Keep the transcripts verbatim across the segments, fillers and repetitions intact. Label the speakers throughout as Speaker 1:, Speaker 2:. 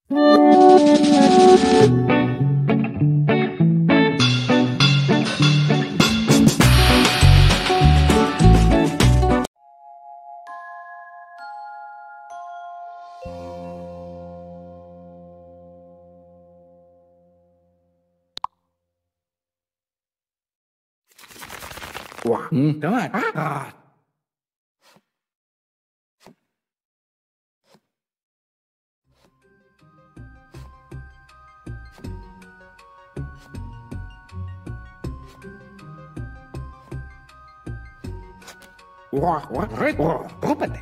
Speaker 1: Wow. Hmm, đúng rồi. À. Wow, wow, wow, rúpate.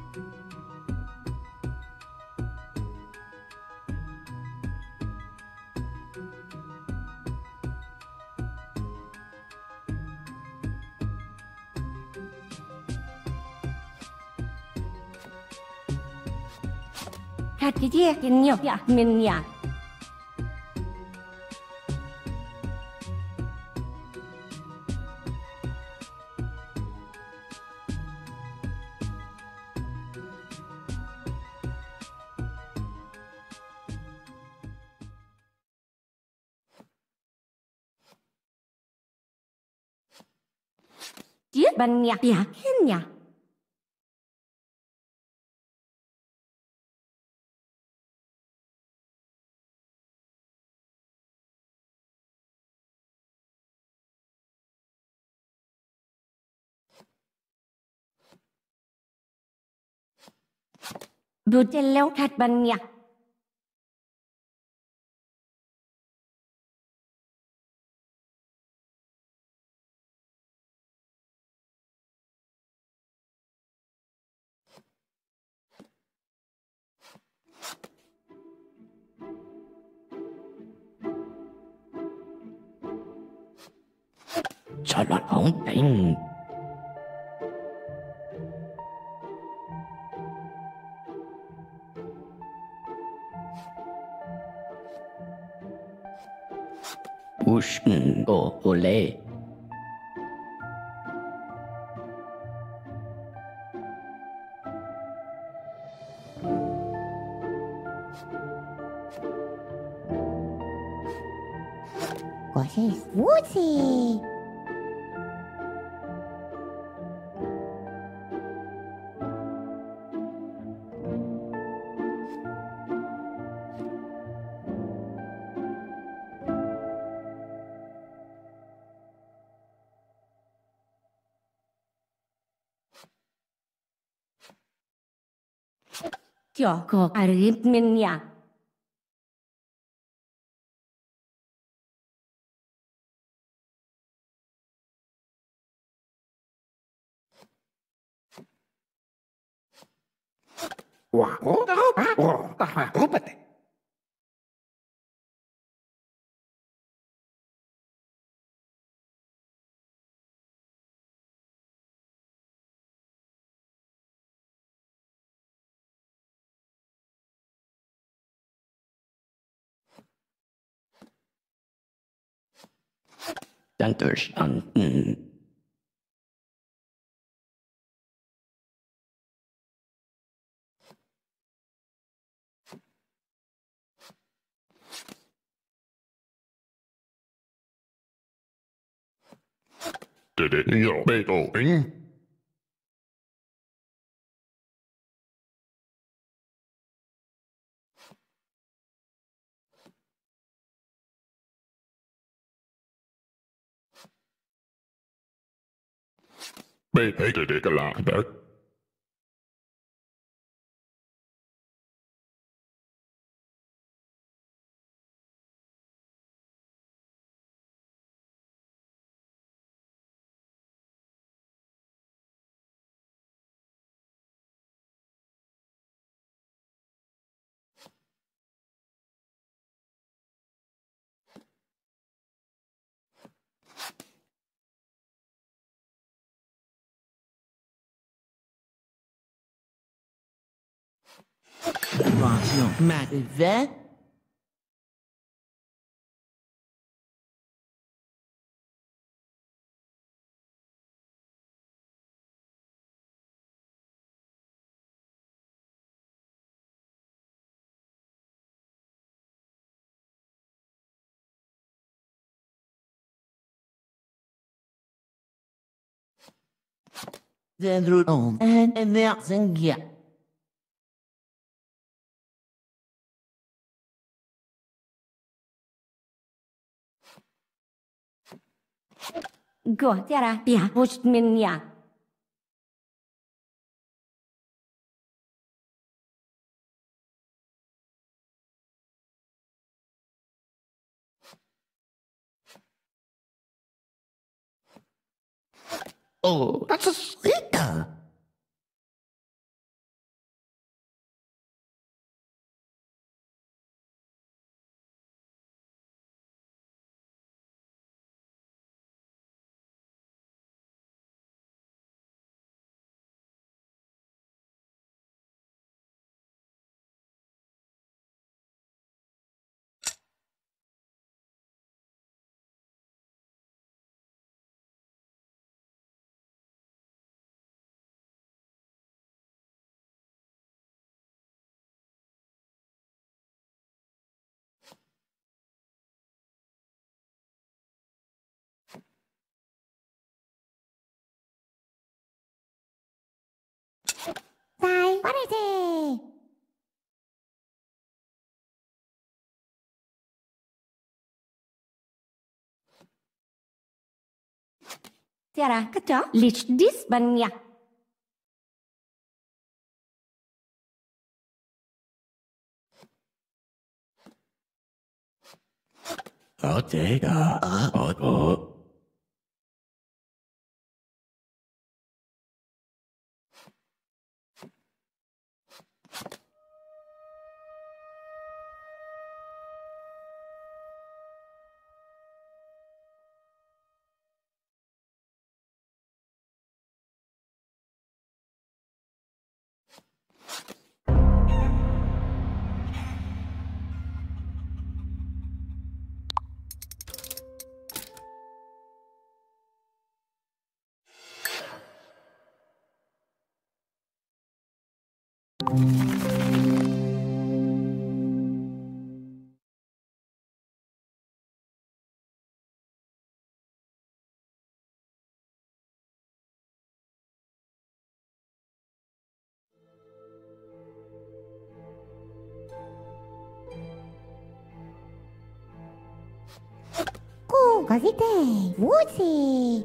Speaker 2: Hatinya kenyok ya minyak. Dia banyak yakinnya. Bukan lewat banyak.
Speaker 1: Cho nó ổn định. Push go ole.
Speaker 2: Cosa es Woozy? Joko arif minyak.
Speaker 1: Wow, wow, wow, rúpate. Centers on. Mm. Did it your bagel thing? Mày thấy cái đấy cái làm đấy.
Speaker 3: Attention, majesty. then through home and and the oxen yeah.
Speaker 2: Go tiara pia postmin ya.
Speaker 3: Oh, that's a sneaker.
Speaker 2: Sai, what is it? Tiara, kacau, lich dis banyak.
Speaker 1: Ở chế cả. Ở ở.
Speaker 2: Cô có gì thế? Vũ gì?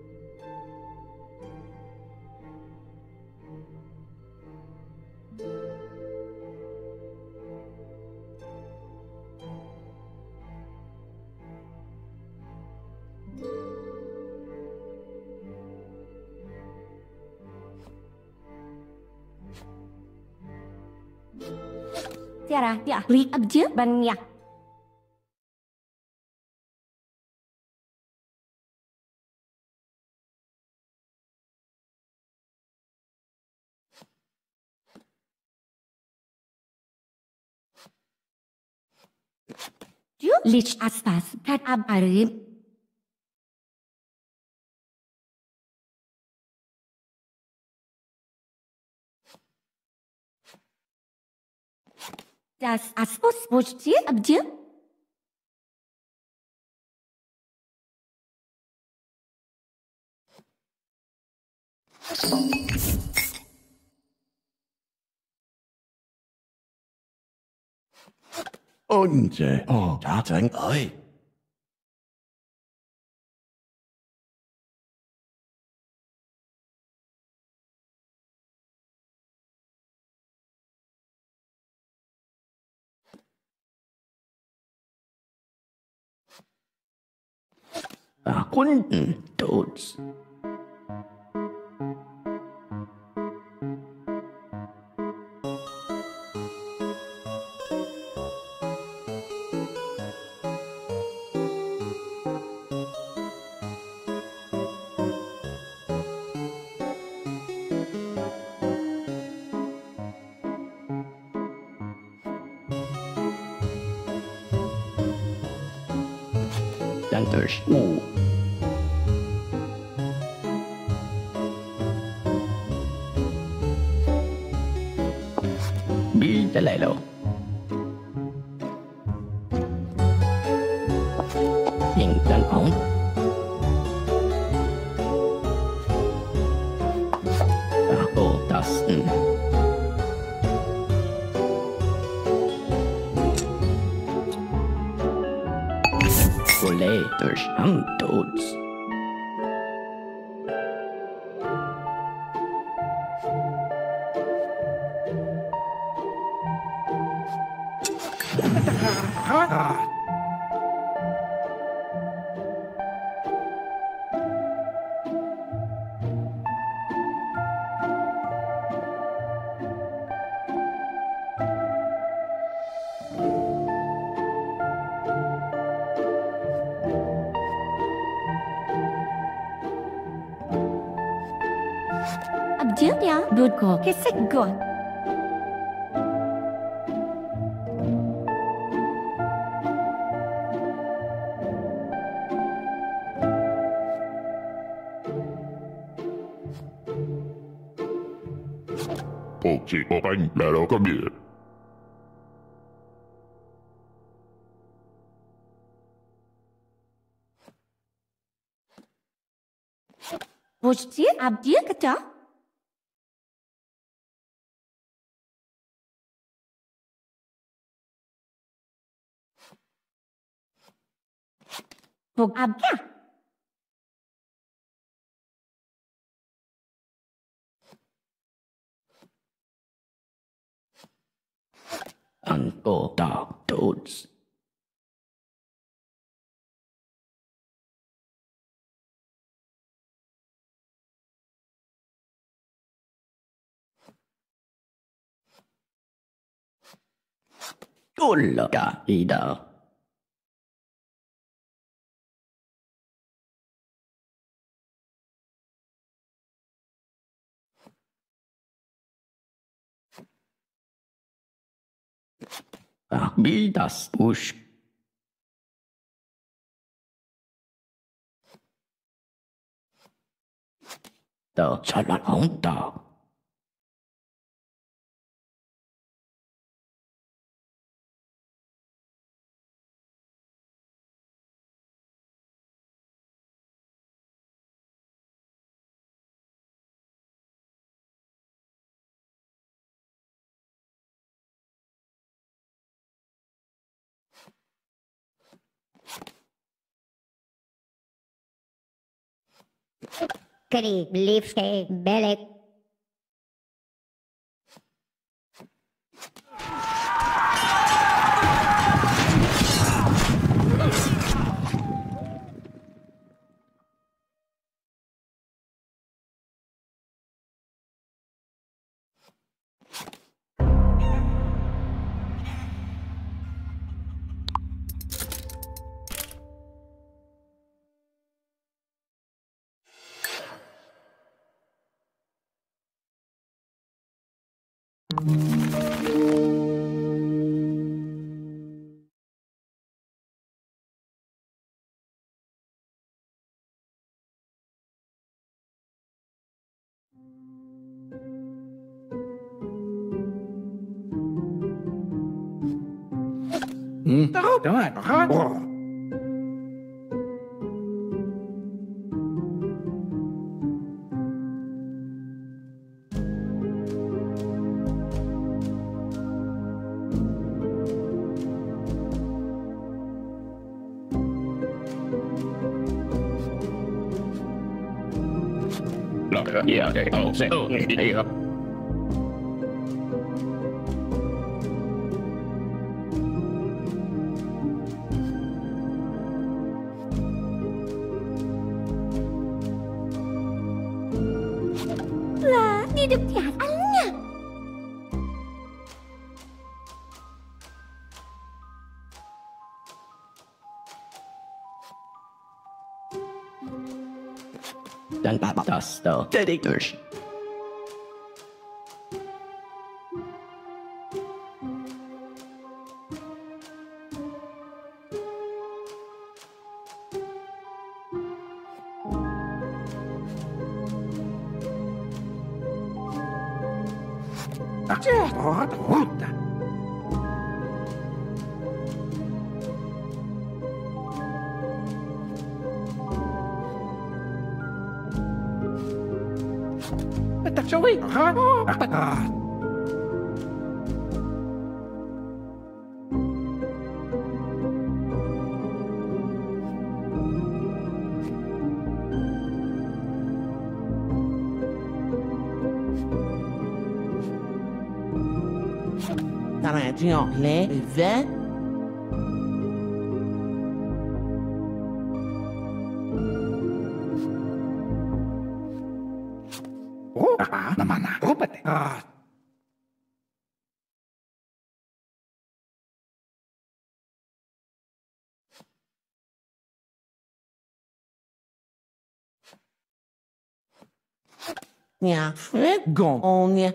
Speaker 2: Tiara, ya, klik aja banyak. Yuk, lich aspas, kat abarib. Das aspus bocci abja.
Speaker 1: 언제? 어, 자생 어이. Akun toads. Denters. Ooh. Bi tới lại đâu? Nhìn chân ổng. letters and dots.
Speaker 2: Abjurnya duduk kesegot.
Speaker 4: Một chị một anh là đâu có biệt.
Speaker 2: Vostie abjur kata? Bog abja.
Speaker 1: And go dark dots. Ulla da ida. Wie das Busch. Da Chalalonda.
Speaker 5: Kri lifte belek.
Speaker 3: Đó, đúng rồi, đó.
Speaker 4: Yeah, okay. Oh, say, oh, yeah.
Speaker 2: Lah, di dekat alnya.
Speaker 1: Dan batas the editors.
Speaker 3: Đó, đó. Tập trung đi. Hả? À. Attention, les vingt.
Speaker 6: Oh, ah, naman na. Oh, pati. Ah.
Speaker 3: Nya, gon, on ya.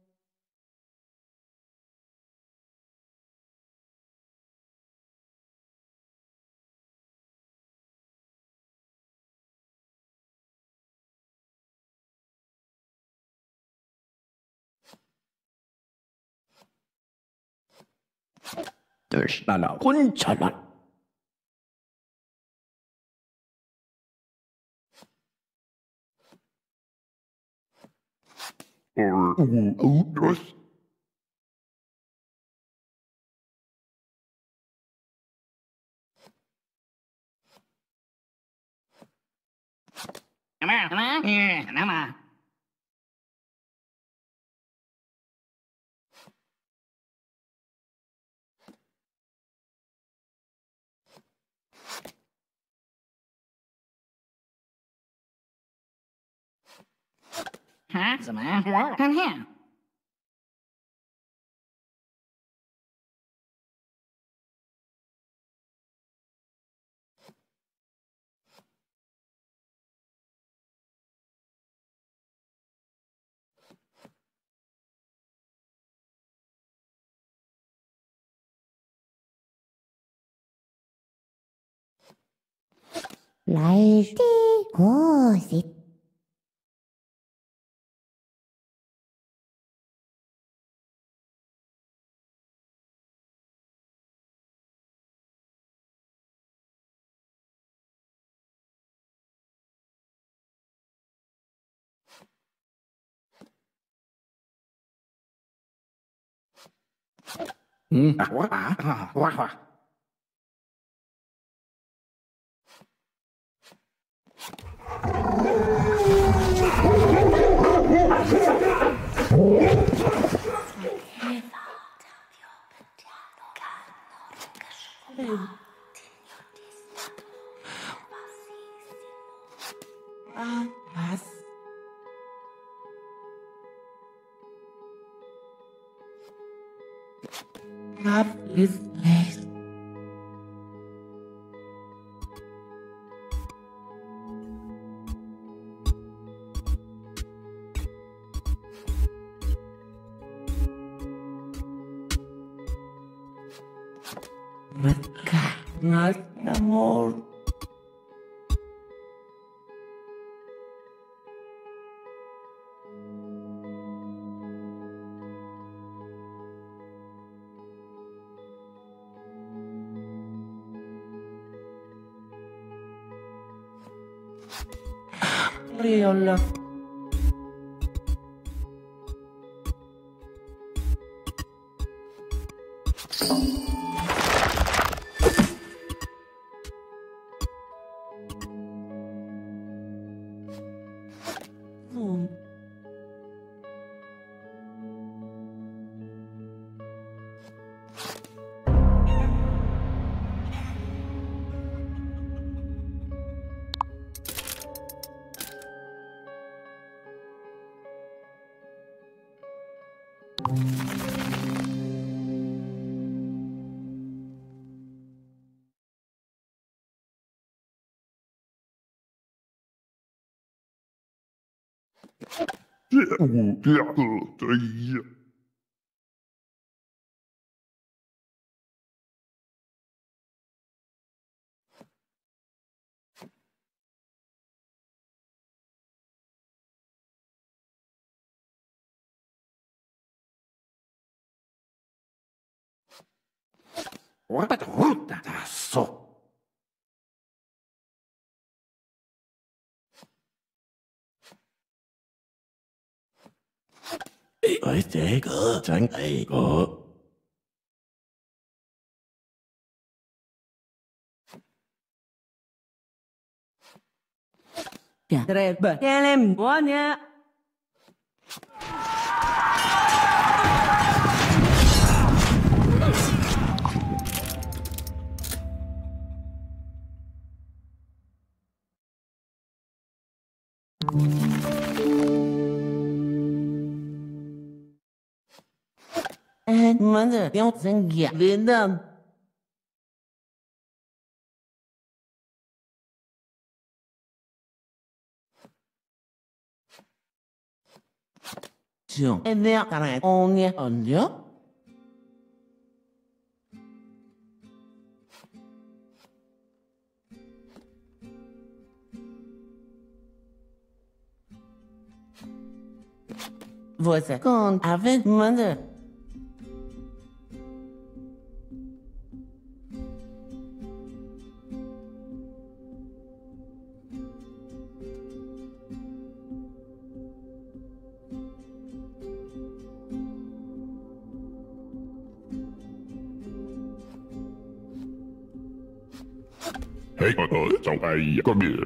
Speaker 1: There's
Speaker 6: Lalo.
Speaker 1: kunchalan.
Speaker 4: Or outros.
Speaker 5: Nama, nama, eh, nama. Hả? Sama? Kan ha? Majesty. Oh, sit.
Speaker 6: Hmm. Ah, wah, ah, ah, wah, wah.
Speaker 3: Ah, yes. Have this place. Mereka ngas namor. Riola. Hmm.
Speaker 6: What the hoot? That's so.
Speaker 1: Ôi thế cơ chẳng ấy có.
Speaker 3: Treba. Kelem, monya.
Speaker 7: Eh, manda, tem um sangue verdade. Tio, e dia cara onye onyo? Você com a vez manda.
Speaker 4: Hey, ờ, chào ai có biệt.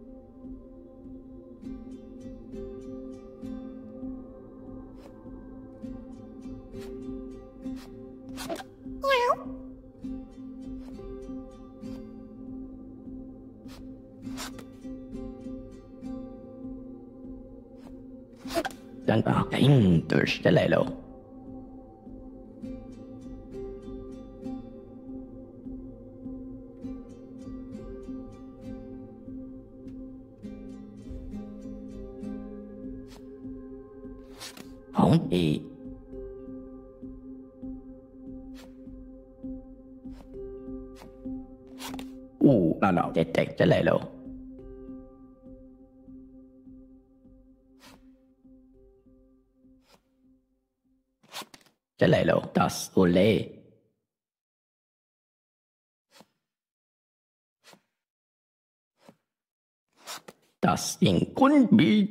Speaker 1: Dann war ein durch der Lelo. Hong y. Uh, nó nó chết chết trở lại lộ. Trở lại lộ, das ole. Das in Kunbi.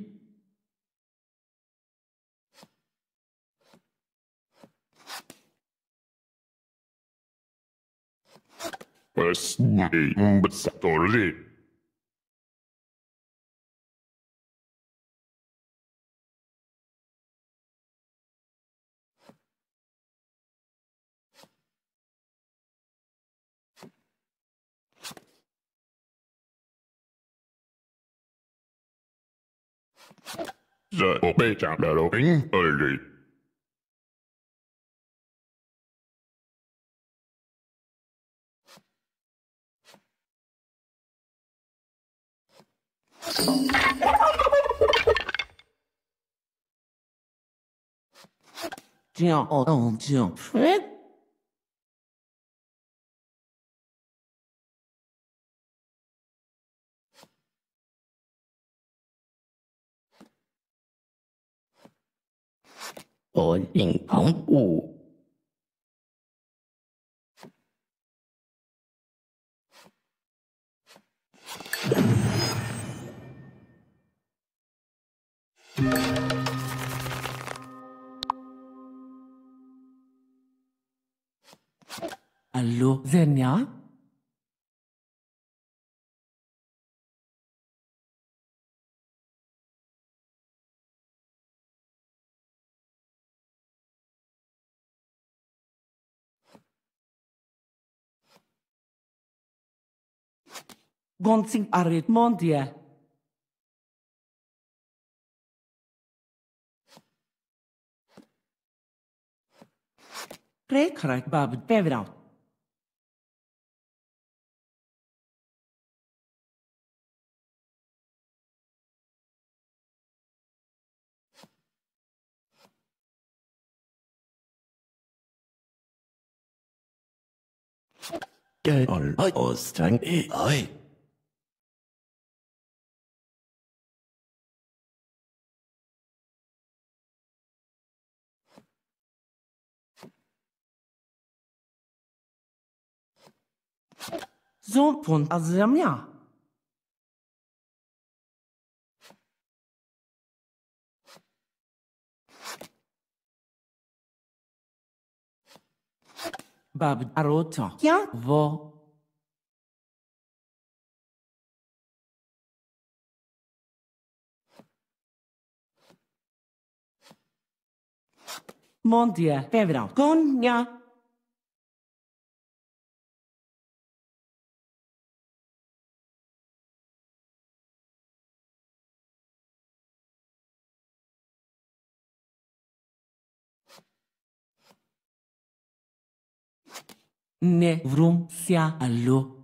Speaker 4: Bes này besar tole. Giờ bộ bê chạm đã đâu tính ơi gì.
Speaker 7: Tio, oh, oh, tio. Fred?
Speaker 1: Bộ in hong u.
Speaker 7: Allo, Zenia? Gonsing arit mondia. Krek krek bab bevrouw.
Speaker 1: Cái ổn ơi ổn sáng đi ơi.
Speaker 7: Zon pon azamya. Bab arota. Kya vo. Mondia, bevrouw. Konya. Ne vroom sia allo.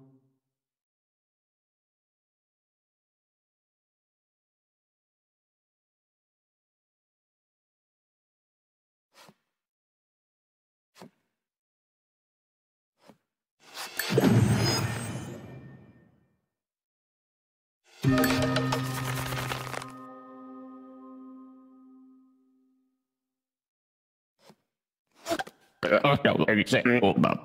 Speaker 1: Ở đâu anh sẽ ôm bập.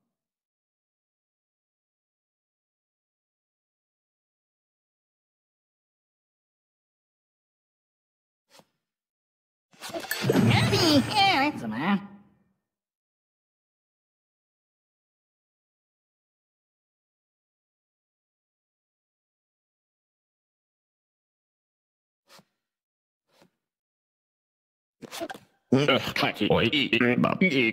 Speaker 5: Gì mà?
Speaker 1: Khai thị ôi y bập y.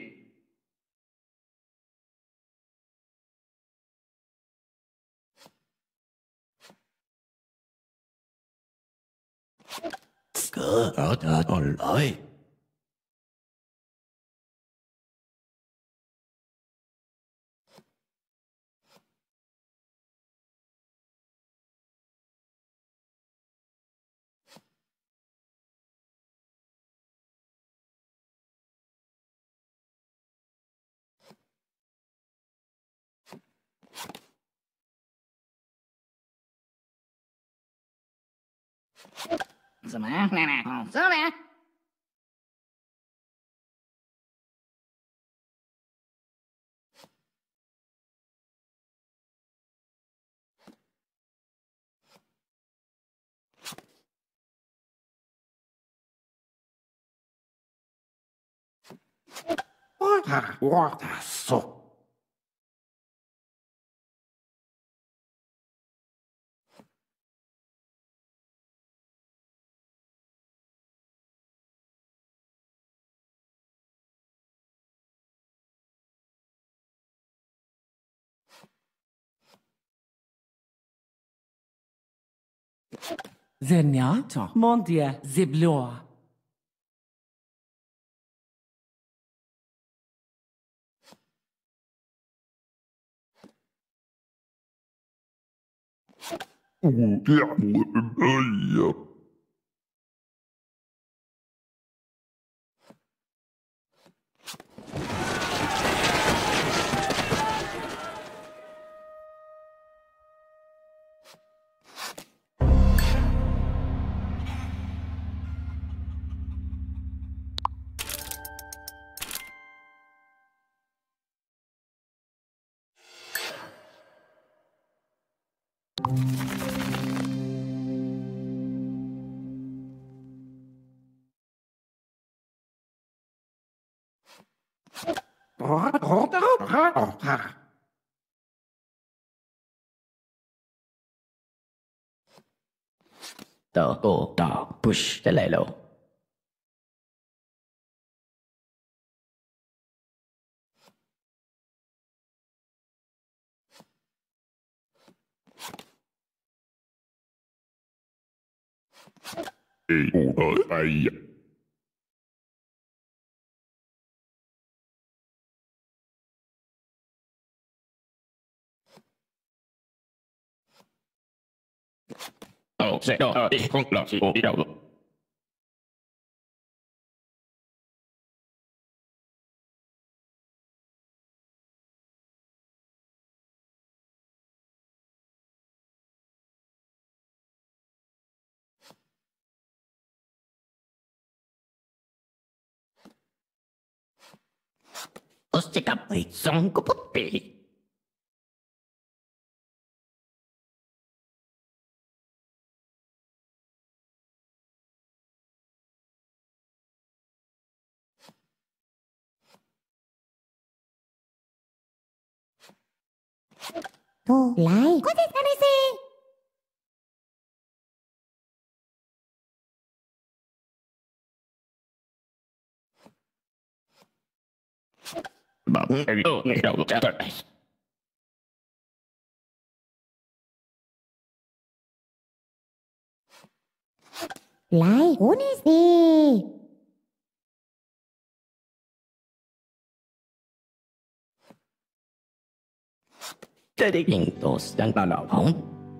Speaker 1: Cửa ở ta còn lỗi.
Speaker 5: Gì mà? Nè nè, sao nè?
Speaker 6: Water, water, so.
Speaker 7: Zerniato. Mondia zibloa.
Speaker 4: Ồ, dạ, mùi em ơi.
Speaker 6: Water, water, water.
Speaker 1: Tờ cổ đỏ push cái lệ lộ.
Speaker 4: Ê, ồ, ở đây.
Speaker 1: Ồ, sẽ đỏ đi không lọ gì ổ đi đâu. Ơ sẽ gặp ấy xong có bất kỳ.
Speaker 5: Tô lại. Có thể ra đây gì?
Speaker 1: Bẩm em ơ ngày đầu trả thật.
Speaker 5: Lại. Uni gì?
Speaker 1: 這啲印度人嘅老闆。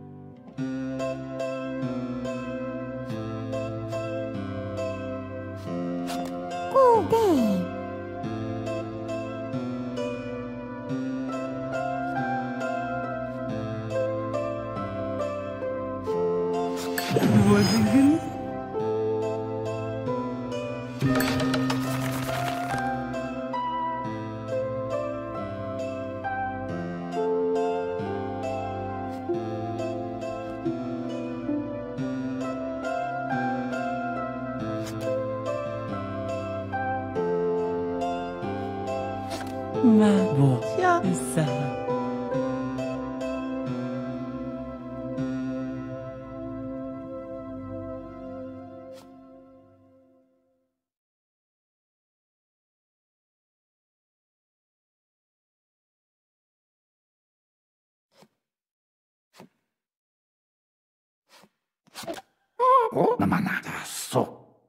Speaker 2: Cô đề.
Speaker 7: Vazingen. Ma bo. Esa.
Speaker 6: Oh, namanata so.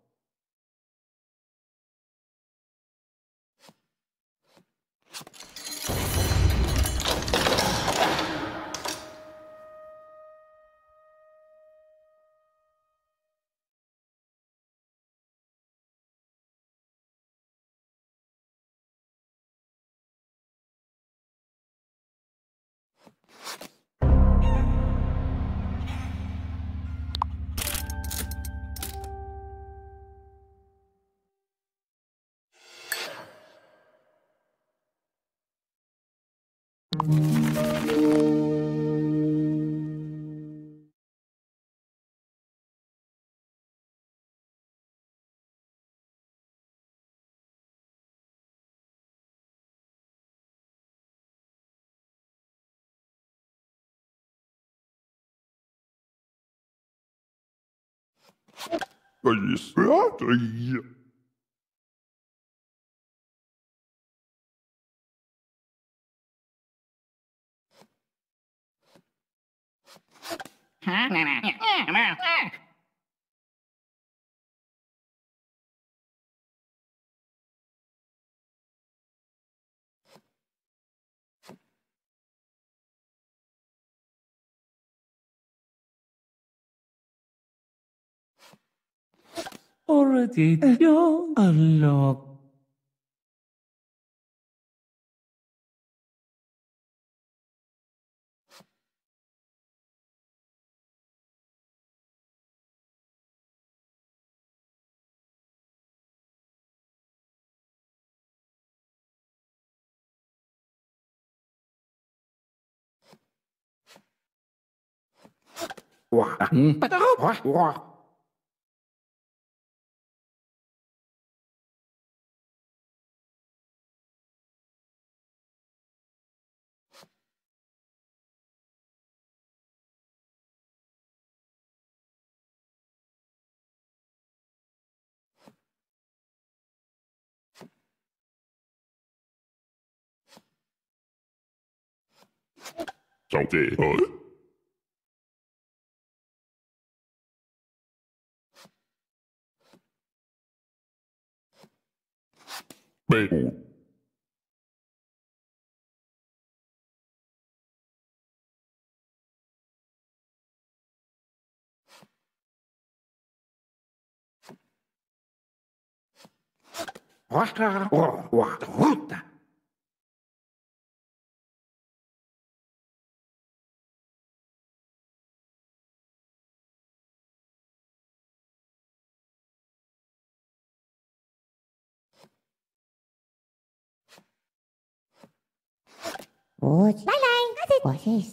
Speaker 4: Ay, espérate.
Speaker 5: Hả? Nè nè. Nè, nè.
Speaker 7: Already young unlock.
Speaker 6: Wow. Bắt đầu. Wow.
Speaker 4: Trọng tệ ơi. Bê ủ.
Speaker 6: Wow. Wow. Wow.
Speaker 2: What? Bye bye. That's it. What is?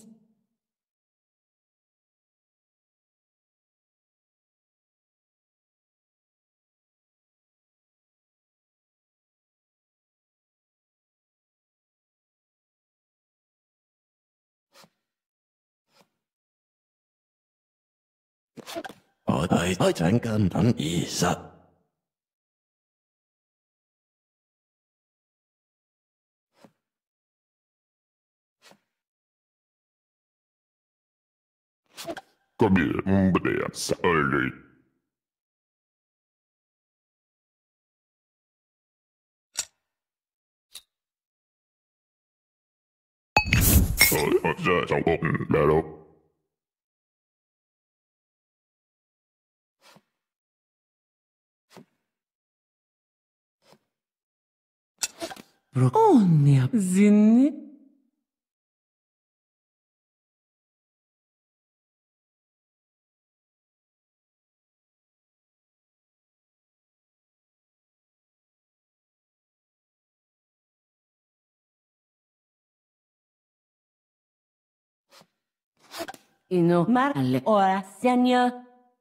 Speaker 1: 我哋開診金等二十。
Speaker 4: Có biệt bất đẹp sợ lì. Ờ, giờ cháu ốp bé đâu.
Speaker 7: Brokonia. Zinni.
Speaker 2: Ino marale ora signor.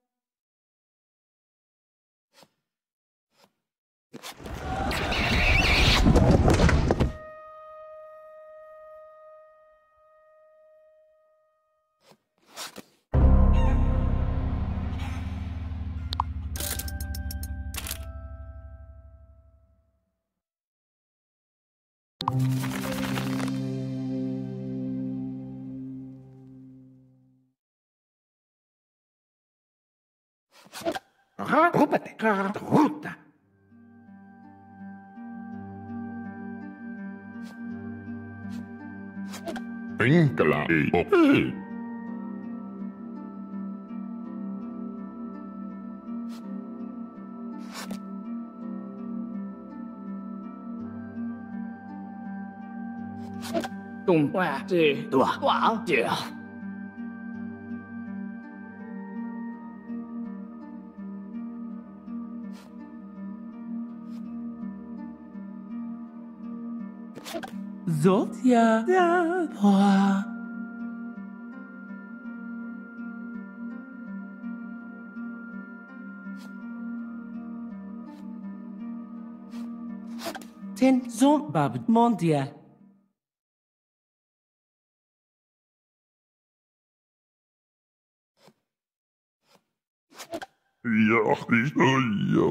Speaker 6: Aha, rupate, ruta.
Speaker 4: Tính cả là đi ốp.
Speaker 5: Tum qua gì tua quả gì
Speaker 7: Zotia. Da. Hoa. Ten zon bab mondia.
Speaker 4: Ja, die ja.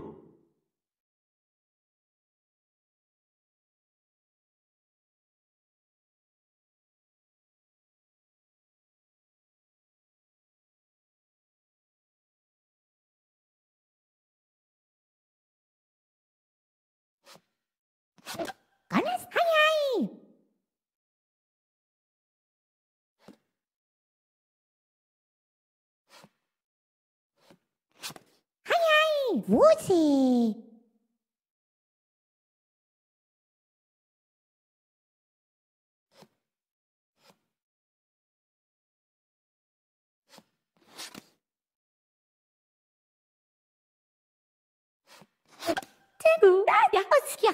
Speaker 2: Ganas hayai. Hayai. Wusi. Tegu. Ya oskia.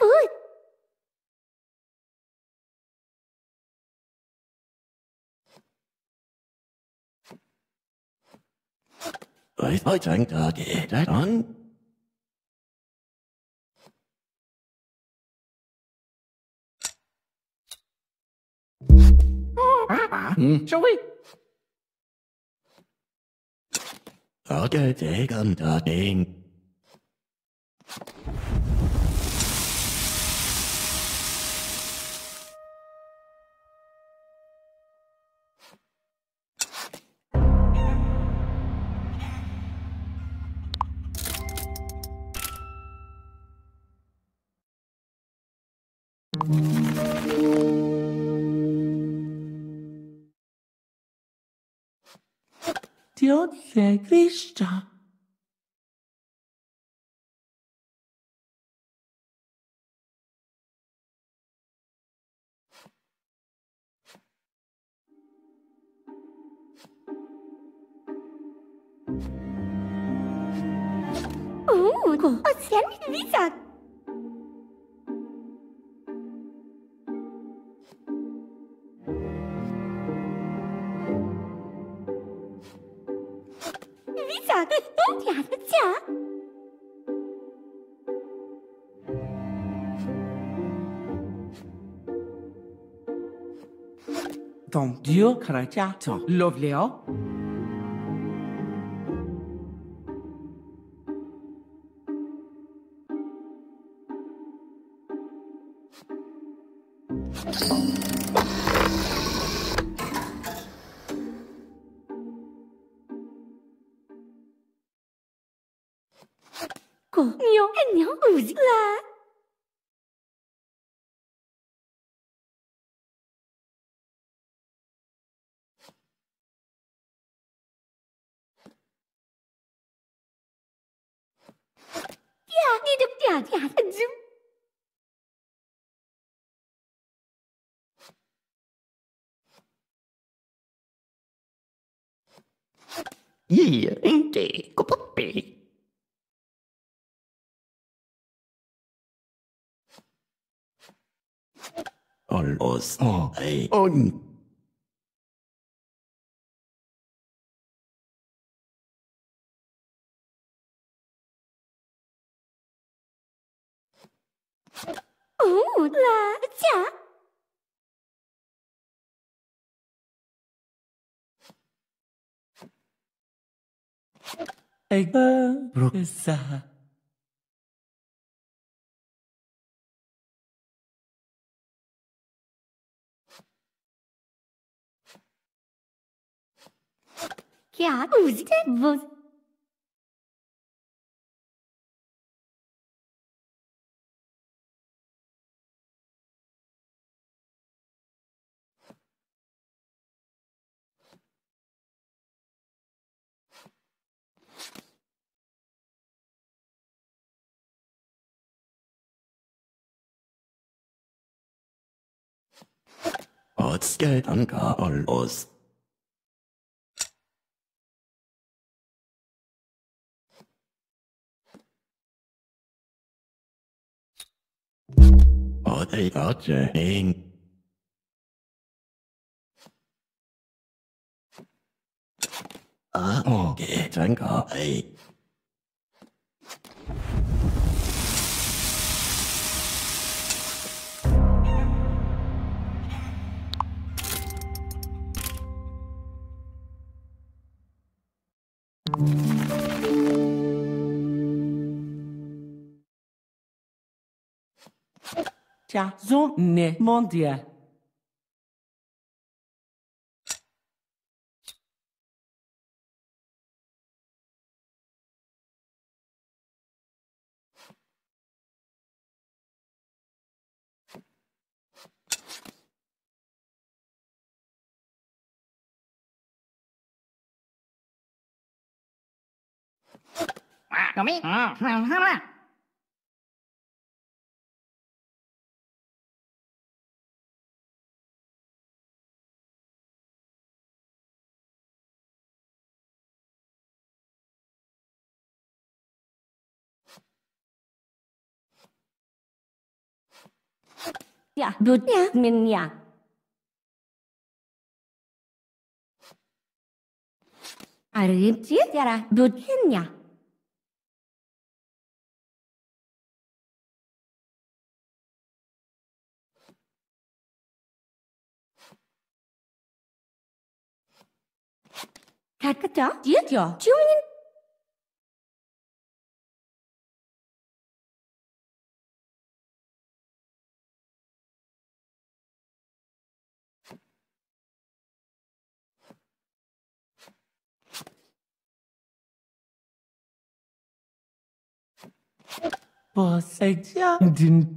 Speaker 1: Ơi, thôi chẳng thờ gì đấy đón.
Speaker 6: Ah,
Speaker 3: Hmm.
Speaker 6: sorry.
Speaker 1: Ở chơi chỉ cần thờ tiền.
Speaker 7: Dios se Cristo.
Speaker 2: Uh, oskia visa. Visa. Ya的家。
Speaker 7: Ton Dieu karacha ton lovleo.
Speaker 2: Cô nhiều anh nhớ uzi là. đi được tia tia zoom.
Speaker 1: Yeah, ain't it? Go puppy. Almost. Oh, hey. On.
Speaker 2: Oh là chả.
Speaker 7: Ega Professor.
Speaker 2: Kya uzite vos.
Speaker 1: What's good? Unka almost. Oh, they got you. Ain't. Ah, okay. Unka, hey.
Speaker 7: Cha zoom ne mondia.
Speaker 5: À, cậu biết. Ờ, không không
Speaker 2: Ya dunia minya. Arif tia tiara dunia. Kat kata dia dia cumin.
Speaker 7: Boss Eja din.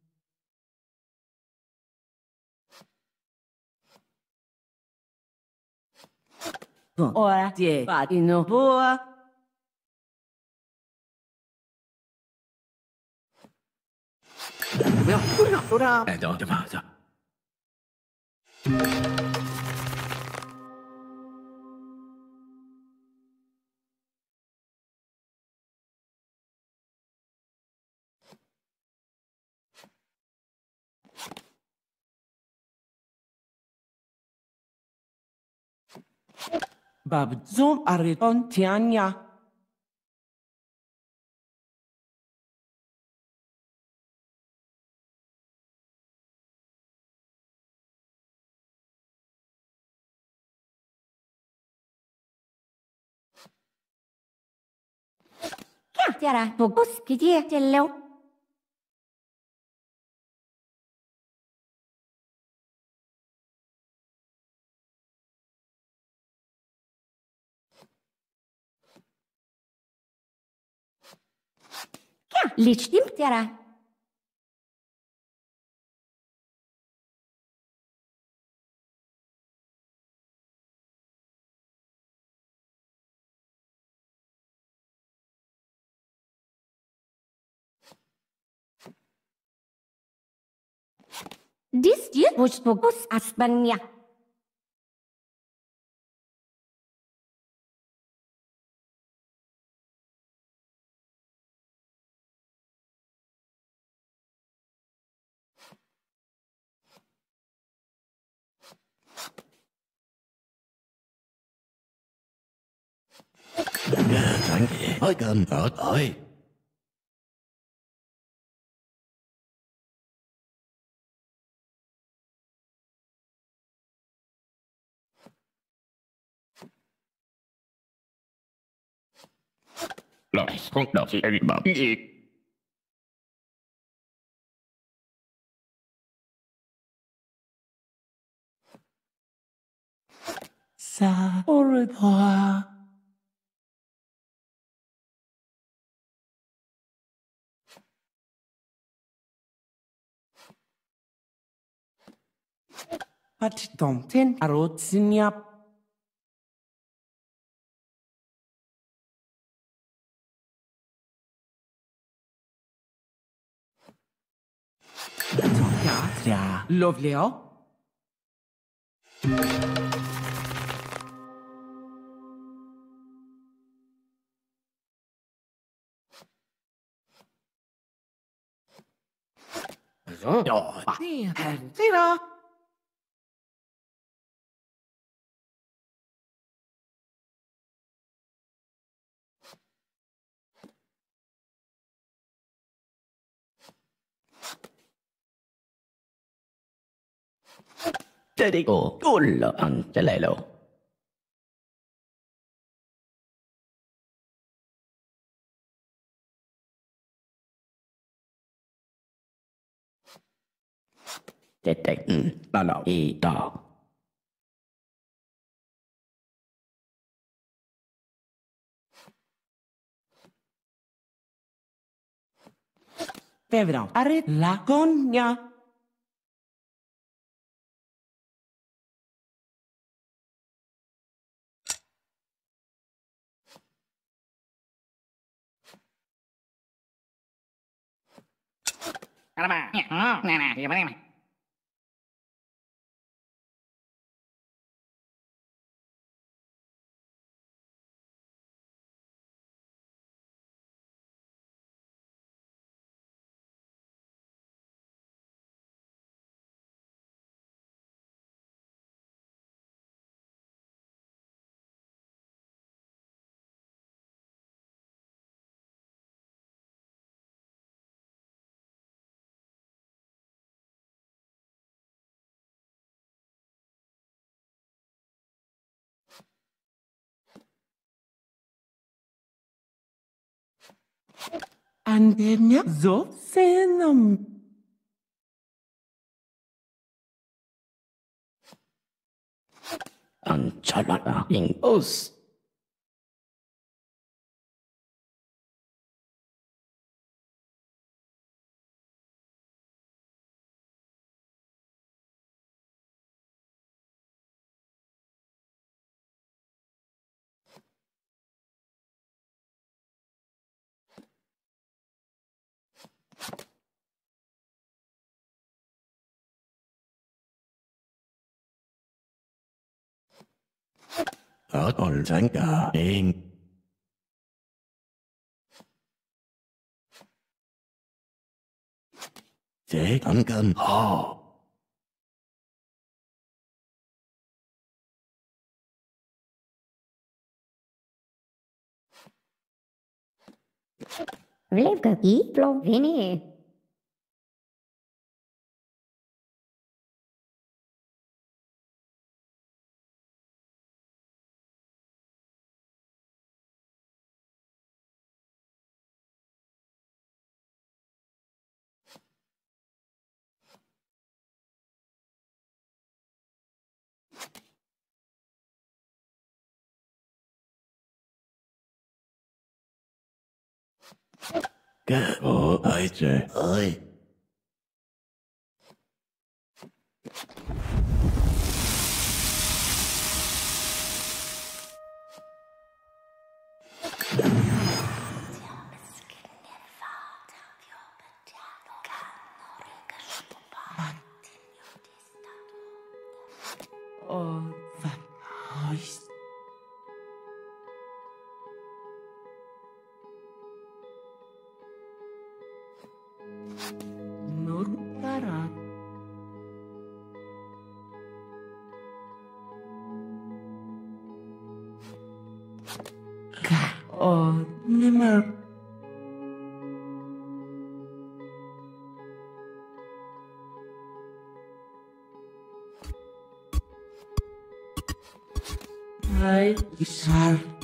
Speaker 7: Ora die patino boa.
Speaker 3: Eh, don't matter.
Speaker 7: Bab zoom areton tianya.
Speaker 2: Kya tiara bogos kidia tello. Kya lichtim tiara. Dis je bus fokus asbannya.
Speaker 1: Nghe chẳng gì hỏi cần ở tới.
Speaker 4: Lại không đọc gì em bảo gì.
Speaker 7: Sa orador. Patitom ten arot sinyap. Ja, ja, lovely.
Speaker 1: Rồi.
Speaker 7: Thế đó.
Speaker 1: Thế đi cô, cô là ăn trả lại đâu. Chết chết, ừ, đó là ý đó.
Speaker 7: Verão. Are lagonia.
Speaker 5: Caramba. Nè, nè, thì mà này.
Speaker 7: Andenia zosenum.
Speaker 1: Ăn trả lại à, in us. Ở còn sáng cả yên. Chế thẳng cân ho.
Speaker 2: Vlevka kiplo, vini.
Speaker 1: Cái bộ ai trời ơi.
Speaker 7: Toys. Nur darat. Ka o nimmer. Hai, besar.